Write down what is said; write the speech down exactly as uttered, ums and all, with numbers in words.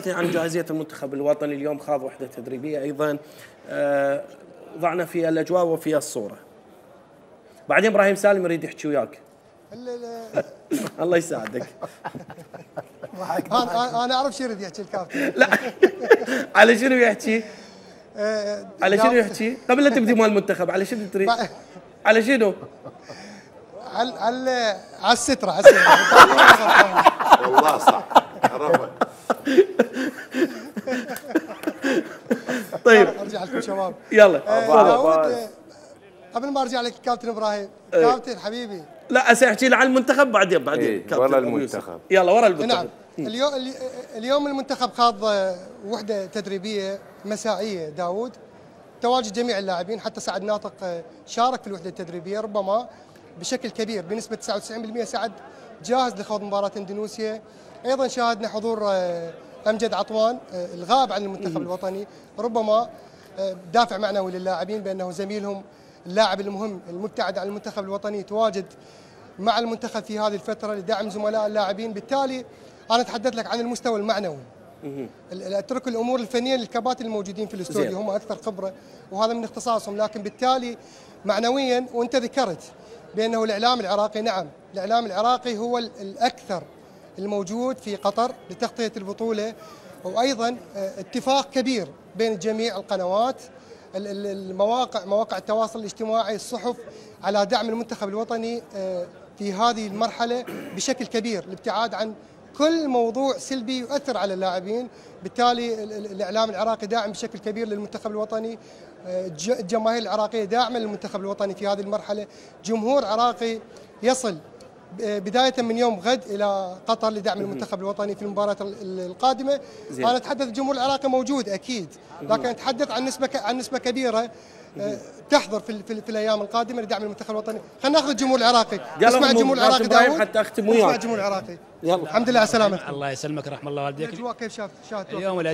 حدثني عن جاهزية المنتخب الوطني. اليوم خاض وحدة تدريبية أيضا، آه ضعنا في الأجواء وفي الصورة. بعدين إبراهيم سالم يريد يحكي وياك. الله يساعدك. انا انا اعرف شو يريد يحكي الكابتن. لا على شنو يحكي؟ على شنو يحكي؟ قبل لا تبدي مال المنتخب على شنو تريد؟ على شنو؟ على على على السترة على السترة. والله صح عرفت. طيب ارجع لكم شباب. يلا داود، قبل ما ارجع لك كابتن ابراهيم، كابتن حبيبي. لا هسه احكي لي عن المنتخب بعدين بعدين ايه ورا المنتخب. يلا ورا المنتخب. نعم. اليوم اليوم المنتخب خاض وحده تدريبيه مسائيه داود، تواجد جميع اللاعبين، حتى سعد ناطق شارك في الوحده التدريبيه، ربما بشكل كبير بنسبه تسعة وتسعين بالمئة سعد جاهز لخوض مباراه اندونيسيا. ايضا شاهدنا حضور امجد عطوان الغائب عن المنتخب الوطني، ربما دافع معنوي للاعبين بانه زميلهم اللاعب المهم المبتعد عن المنتخب الوطني يتواجد مع المنتخب في هذه الفتره لدعم زملاء اللاعبين. بالتالي انا اتحدث لك عن المستوى المعنوي. اترك الامور الفنيه للكباتن الموجودين في الاستوديو، هم اكثر خبره وهذا من اختصاصهم، لكن بالتالي معنويا وانت ذكرت بانه الاعلام العراقي، نعم الاعلام العراقي هو الاكثر الموجود في قطر لتغطيه البطوله، وايضا اتفاق كبير بين جميع القنوات، المواقع، مواقع التواصل الاجتماعي، الصحف، على دعم المنتخب الوطني في هذه المرحله بشكل كبير، الابتعاد عن كل موضوع سلبي يؤثر على اللاعبين. بالتالي الاعلام العراقي داعم بشكل كبير للمنتخب الوطني، الجماهير العراقيه داعمه للمنتخب الوطني في هذه المرحله، جمهور عراقي يصل بداية من يوم غد إلى قطر لدعم المنتخب الوطني في المباراة القادمة. زين. أنا أتحدث الجمهور العراقي موجود أكيد، لكن أتحدث عن نسبة عن نسبة كبيرة تحضر في, في, في الأيام القادمة لدعم المنتخب الوطني. خلينا ناخذ الجمهور العراقي، نسمع الجمهور العراقي داود، حتى أختم وياك. نسمع الجمهور العراقي. يلا الحمد لله على سلامتك. الله يسلمك رحم الله والديك. الأجواء كيف شافت؟ اليوم